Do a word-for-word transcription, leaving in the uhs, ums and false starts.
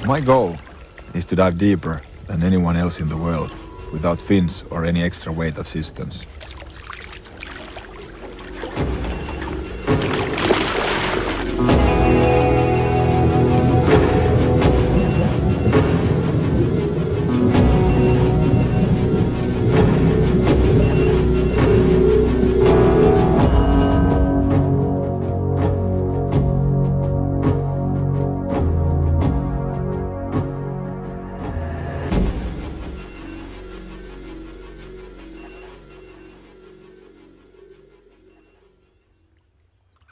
My goal is to dive deeper than anyone else in the world, without fins or any extra weight assistance.